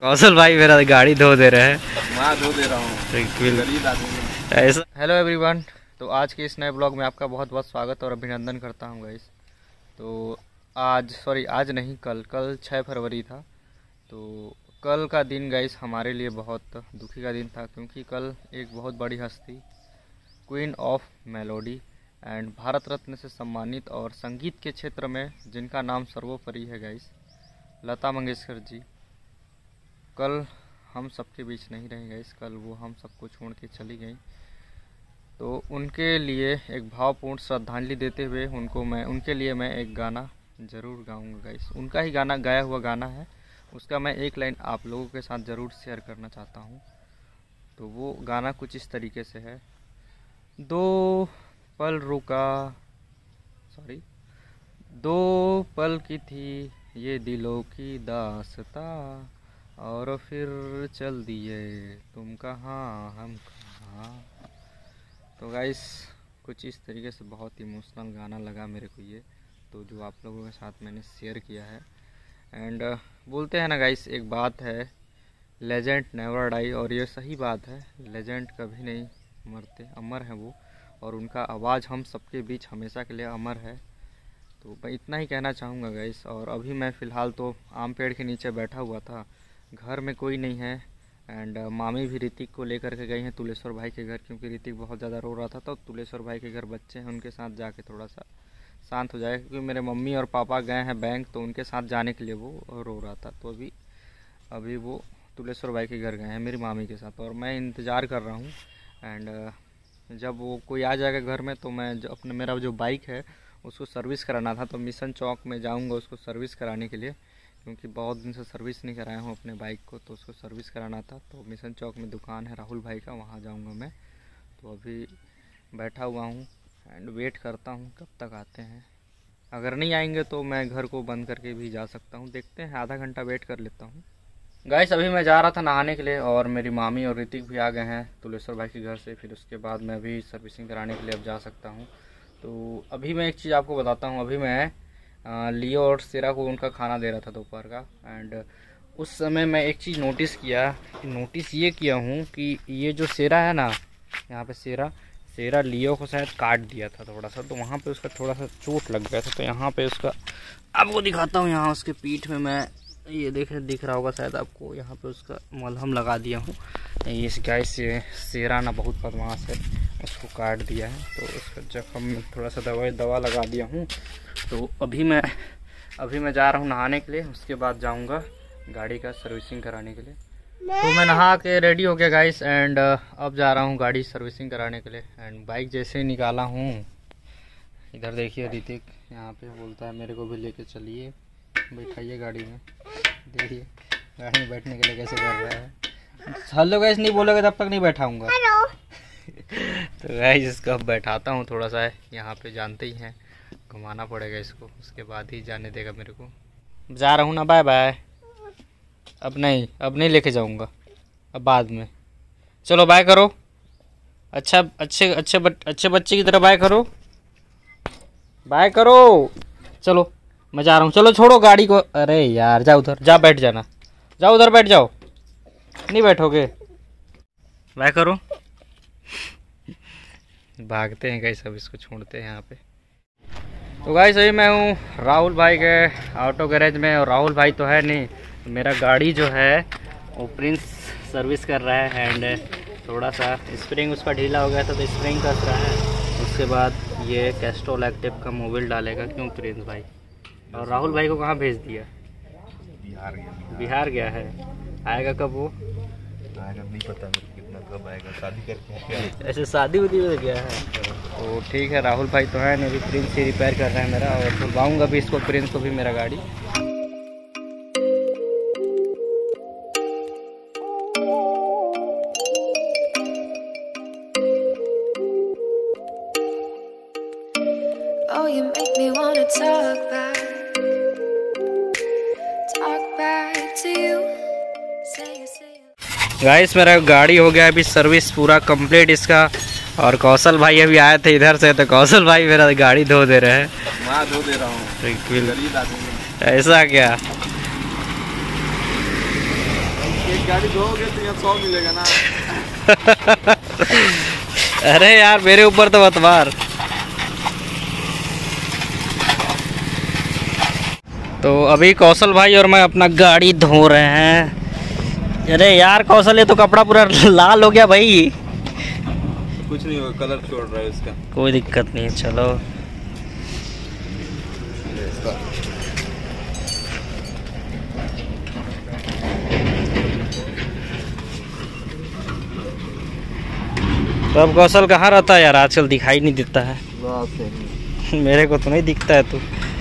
कौशल भाई मेरा गाड़ी धो दे रहे हैं। मैं धो दे रहा हूँ ऐसा। हेलो एवरीवन, तो आज के इस नए ब्लॉग में आपका बहुत बहुत स्वागत और अभिनंदन करता हूँ गाइस। तो आज नहीं, कल 6 फरवरी था। तो कल का दिन गाइस हमारे लिए बहुत दुखी का दिन था, क्योंकि कल एक बहुत बड़ी हस्ती, queen of melody and Bharat Ratna से सम्मानित और संगीत के क्षेत्र में जिनका नाम सर्वोपरि है गाइस, लता मंगेशकर जी, कल हम सबके बीच नहीं रह गए। कल वो हम सबको छोड़ के चली गई। तो उनके लिए एक भावपूर्ण श्रद्धांजलि देते हुए उनके लिए मैं एक गाना ज़रूर गाऊंगा गाइस। उनका ही गाना, गाया हुआ गाना है, उसका मैं एक लाइन आप लोगों के साथ ज़रूर शेयर करना चाहता हूँ। तो वो गाना कुछ इस तरीके से है। दो पल की थी ये दिलों की दास्तां, और फिर चल दिए तुम कहाँ हम कहाँ। तो गाइस कुछ इस तरीके से बहुत इमोशनल गाना लगा मेरे को ये, तो जो आप लोगों के साथ मैंने शेयर किया है। एंड बोलते हैं ना गाइस, एक बात है, लेजेंड नेवर डाई, और ये सही बात है। लेजेंड कभी नहीं मरते, अमर है वो, और उनका आवाज़ हम सबके बीच हमेशा के लिए अमर है। तो मैं इतना ही कहना चाहूँगा गाइस। और अभी मैं फ़िलहाल तो आम पेड़ के नीचे बैठा हुआ था, घर में कोई नहीं है। एंड मामी भी ऋतिक को लेकर के गई हैं तुलेश्वर भाई के घर, क्योंकि ऋतिक बहुत ज़्यादा रो रहा था। तो तुलेश्वर भाई के घर बच्चे हैं, उनके साथ जाके थोड़ा सा शांत हो जाए, क्योंकि मेरे मम्मी और पापा गए हैं बैंक, तो उनके साथ जाने के लिए वो रो रहा था। तो अभी वो तुलेश्वर भाई के घर गए हैं मेरी मामी के साथ, और मैं इंतज़ार कर रहा हूँ। एंड जब वो कोई आ जाएगा घर में, तो मैं मेरा जो बाइक है उसको सर्विस कराना था, तो मिशन चौक में जाऊँगा उसको सर्विस कराने के लिए, क्योंकि बहुत दिन से सर्विस नहीं कराया हूँ अपने बाइक को, तो उसको सर्विस कराना था। तो मिशन चौक में दुकान है राहुल भाई का, वहाँ जाऊँगा मैं। तो अभी बैठा हुआ हूँ एंड वेट करता हूँ कब तक आते हैं। अगर नहीं आएंगे तो मैं घर को बंद करके भी जा सकता हूँ, देखते हैं, आधा घंटा वेट कर लेता हूँ गाइस। अभी मैं जा रहा था नहाने के लिए, और मेरी मामी और ऋतिक भी आ गए हैं तुलेश्वर भाई के घर से। फिर उसके बाद मैं भी सर्विसिंग कराने के लिए अब जा सकता हूँ। तो अभी मैं एक चीज़ आपको बताता हूँ। अभी मैं लियो और सिरा को उनका खाना दे रहा था दोपहर का। एंड उस समय मैं एक चीज़ नोटिस ये किया हूँ कि ये जो सेरा है ना, यहाँ पे सेरा लियो को शायद काट दिया था थोड़ा सा, तो वहाँ पे उसका थोड़ा सा चोट लग गया था। तो यहाँ पे उसका आपको दिखाता हूँ, यहाँ उसके पीठ में मैं ये दिख रहा होगा शायद आपको, यहाँ पे उसका मलहम लगा दिया हूँ। इस गाय से सेरा ना बहुत बदमाश है, उसको काट दिया है, तो उसका जख्म में थोड़ा सा दवा लगा दिया हूँ। तो अभी मैं जा रहा हूँ नहाने के लिए, उसके बाद जाऊँगा गाड़ी का सर्विसिंग कराने के लिए। तो मैं नहा के रेडी हो गया गाइस, एंड अब जा रहा हूँ गाड़ी सर्विसिंग कराने के लिए। एंड बाइक जैसे ही निकाला हूँ, इधर देखिए ऋतिक यहाँ पे बोलता है मेरे को भी लेके चलिए, बैठाइए गाड़ी में। देखिए गाड़ी में बैठने के लिए कैसे कर रहा है। हेलो गाइस नहीं बोलोगे तब तक नहीं बैठाऊंगा। तो गाइस इसको अब बैठाता हूँ थोड़ा सा, यहाँ पे जानते ही हैं घुमाना पड़ेगा इसको, उसके बाद ही जाने देगा मेरे को। जा रहा हूँ ना, बाय बाय। अब नहीं लेके जाऊँगा, अब बाद में। चलो बाय करो, अच्छे बच्चे की तरह बाय करो। चलो मैं जा रहा हूँ, चलो छोड़ो गाड़ी को। अरे यार जा उधर, जा बैठ जाना, जाओ उधर बैठ जाओ। नहीं बैठोगे, बाय करो। भागते हैं गाइस, अब इसको छोड़ते हैं यहाँ पे। तो गाइस अभी मैं हूँ राहुल भाई के ऑटो गैरेज में, और राहुल भाई तो है नहीं, मेरा गाड़ी जो है वो प्रिंस सर्विस कर रहा है। एंड थोड़ा सा स्प्रिंग उसका ढीला हो गया था, तो स्प्रिंग कस रहा है। उसके बाद ये कैस्ट्रोल एक्टिव का मोबिल डालेगा, क्यों प्रिंस भाई। और राहुल भाई को कहाँ भेज दिया? बिहार गया है। आएगा कब वो? आएगा नहीं पता मेरे को, कितना कब आएगा, शादी करके आएगा। ऐसे शादी उदी में गया है। तो ठीक है, राहुल भाई तो है नहीं, अभी प्रिंस ही रिपेयर कर रहा है मेरा, और खुलवाऊँगा भी इसको, प्रिंस को भी मेरा गाड़ी। Oh, you make me wanna talk back to you. Guys मेरा गाड़ी हो गया अभी सर्विस पूरा कंप्लीट इसका, और कौशल भाई अभी आए थे इधर से, तो कौशल भाई मेरा गाड़ी धो दे रहे हैं। मैं धो दे रहा हूँ। ऐसा क्या? एक गाड़ी धोओगे तो यहाँ 100 मिलेगा ना। अरे यार मेरे ऊपर तो मत मार। तो अभी कौशल भाई और मैं अपना गाड़ी धो रहे हैं। अरे यार कौशल ये तो कपड़ा पूरा लाल हो गया भाई। कुछ नहीं होगा, कलर छोड़ रहा है इसका। कोई दिक्कत नहीं है, चलो। तो अब कौशल कहाँ रहता है यार, आजकल दिखाई नहीं देता है। मेरे को तो नहीं दिखता है। तू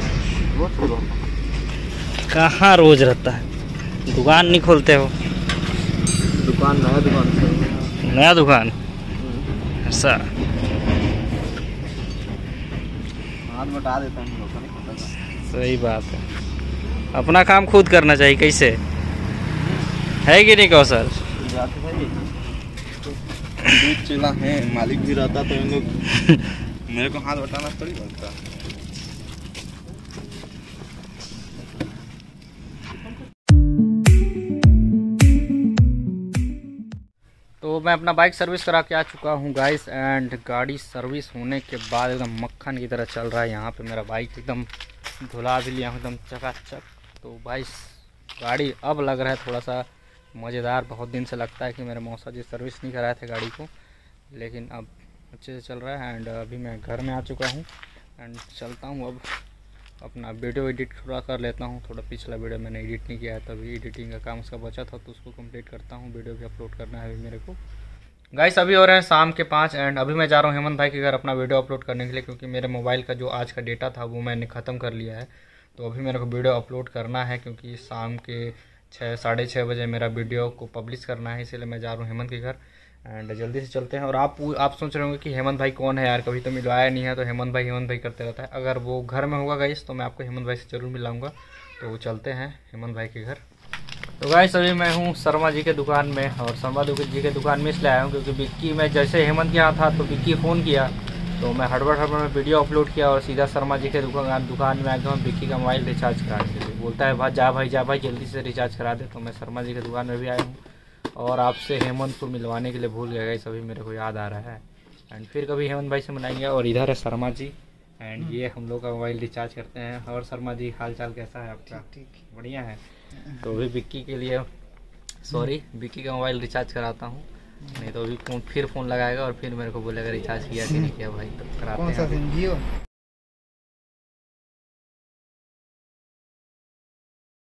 कहाँ रोज रहता है? दुकान नहीं खोलते हो? दुकान नया दुकान नया दुकान ऐसा हाथ बटा देता हूँ, लोगों नहीं पता था। सही बात है, अपना काम खुद करना चाहिए। कैसे है कि नहीं कौशल? जाते भाई दूध चला है, मालिक भी रहता तो इन लोग मेरे को हाथ बटाना थोड़ी बनता। तो मैं अपना बाइक सर्विस करा के आ चुका हूँ गाइस, एंड गाड़ी सर्विस होने के बाद एकदम मक्खन की तरह चल रहा है। यहाँ पे मेरा बाइक एकदम धुला भी लिया हूँ एकदम चकाचक। तो भाई गाड़ी अब लग रहा है थोड़ा सा मज़ेदार। बहुत दिन से लगता है कि मेरे मौसा जी सर्विस नहीं कराए थे गाड़ी को, लेकिन अब अच्छे से चल रहा है। एंड अभी मैं घर में आ चुका हूँ एंड चलता हूँ अब अपना वीडियो एडिट थोड़ा कर लेता हूँ। थोड़ा पिछला वीडियो मैंने एडिट नहीं किया है, तभी एडिटिंग का काम उसका बचा था, तो उसको कंप्लीट करता हूँ। वीडियो भी अपलोड करना है अभी मेरे को। गाइस अभी हो रहे हैं शाम के 5 एंड अभी मैं जा रहा हूँ हेमंत भाई के घर अपना वीडियो अपलोड करने के लिए, क्योंकि मेरे मोबाइल का जो आज का डेटा था वो मैंने ख़त्म कर लिया है। तो अभी मेरे को वीडियो अपलोड करना है, क्योंकि शाम के 6 साढ़े 6 बजे मेरा वीडियो को पब्लिश करना है, इसीलिए मैं जा रहा हूँ हेमंत के घर। एंड जल्दी से चलते हैं। और आप सोच रहे होंगे कि हेमंत भाई कौन है यार, कभी तो मिलवाया नहीं है। तो हेमंत भाई करते रहता है। अगर वो घर में होगा गाइस तो मैं आपको हेमंत भाई से ज़रूर मिलाऊंगा। तो चलते हैं हेमंत भाई के घर। तो गाइस अभी मैं हूँ शर्मा जी के दुकान में, और शर्मा जी के दुकान में इसलिए आया हूँ क्योंकि विक्की में जैसे हेमंत के यहाँ था तो विक्की फ़ोन किया, तो मैं हड़बड़ में वीडियो अपलोड किया और सीधा शर्मा जी के दुकान में आ गया हूँ विक्की का मोबाइल रिचार्ज कराने के लिए। बोलता है भाई जा भाई जल्दी से रिचार्ज करा दे। तो मैं शर्मा जी के दुकान में भी आया हूँ और आपसे हेमंत को मिलवाने के लिए भूल गया गाइस, अभी मेरे को याद आ रहा है। एंड फिर कभी हेमंत भाई से मिलाएंगे। और इधर है शर्मा जी एंड ये हम लोग का मोबाइल रिचार्ज करते हैं। और शर्मा जी हाल चाल कैसा है आपका? ठीक बढ़िया है। तो अभी विक्की के लिए विक्की का मोबाइल रिचार्ज कराता हूँ, नहीं तो अभी फिर फ़ोन लगाएगा और फिर मेरे को बोलेगा रिचार्ज किया कि नहीं किया भाई। तो कराते हैं।